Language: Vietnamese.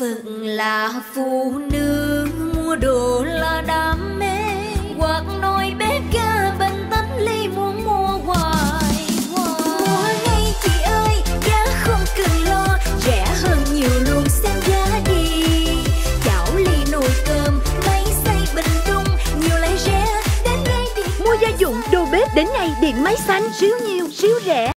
Phận là phụ nữ, mua đồ là đam mê, hoặc nồi bếp ga bánh tánh ly muốn mua hoài hoài. Mua ngay chị ơi, giá không cần lo, rẻ hơn nhiều luôn xem giá đi. Chảo ly nồi cơm, máy xay bình trung, nhiều lại rẻ đến ngay điện. Mua gia dụng đồ bếp đến ngày Điện Máy Xanh, siêu nhiều siêu rẻ.